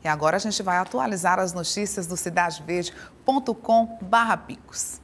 E agora a gente vai atualizar as notícias do cidadeverde.com/picos.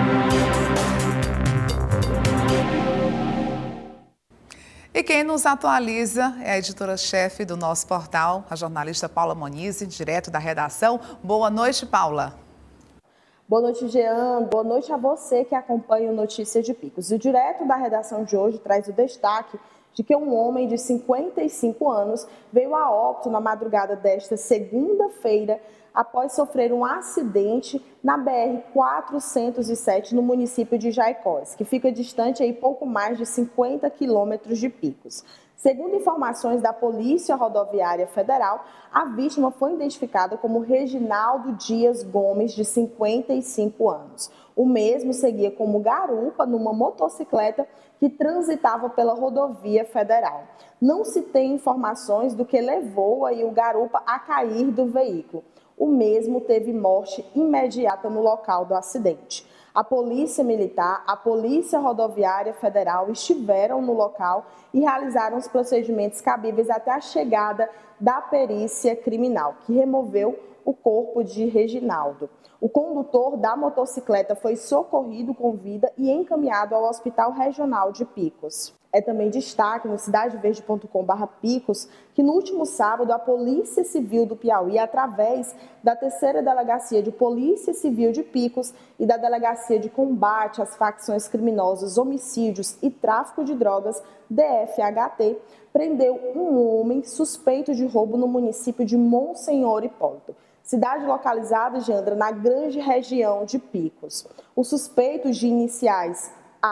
E quem nos atualiza é a editora-chefe do nosso portal, a jornalista Paula Monize, direto da redação. Boa noite, Paula. Boa noite, Jean. Boa noite a você que acompanha o Notícias de Picos. E o direto da redação de hoje traz o destaque de que um homem de 55 anos veio a óbito na madrugada desta segunda-feira após sofrer um acidente na BR-407 no município de Jaicós, que fica distante aí pouco mais de 50 quilômetros de Picos. Segundo informações da Polícia Rodoviária Federal, a vítima foi identificada como Reginaldo Dias Gomes, de 55 anos. O mesmo seguia como garupa numa motocicleta que transitava pela rodovia federal. Não se tem informações do que levou aí o garupa a cair do veículo. O mesmo teve morte imediata no local do acidente. A Polícia Militar, a Polícia Rodoviária Federal estiveram no local e realizaram os procedimentos cabíveis até a chegada da perícia criminal, que removeu o corpo de Reginaldo. O condutor da motocicleta foi socorrido com vida e encaminhado ao Hospital Regional de Picos. É também destaque no cidadeverde.com/picos que no último sábado a Polícia Civil do Piauí, através da 3ª Delegacia de Polícia Civil de Picos e da Delegacia de Combate às Facções Criminosas, Homicídios e Tráfico de Drogas, DFHT, prendeu um homem suspeito de roubo no município de Monsenhor Hipólito, cidade localizada, Jandra, na grande região de Picos. Os suspeitos de iniciais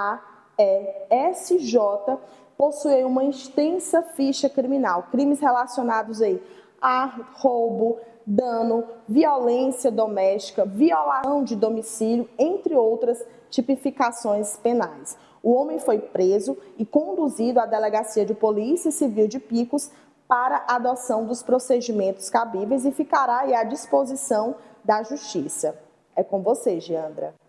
AESJ possuem uma extensa ficha criminal, crimes relacionados aí a roubo, dano, violência doméstica, violação de domicílio, entre outras tipificações penais. O homem foi preso e conduzido à Delegacia de Polícia Civil de Picos para a adoção dos procedimentos cabíveis e ficará aí à disposição da Justiça. É com você, Giandra.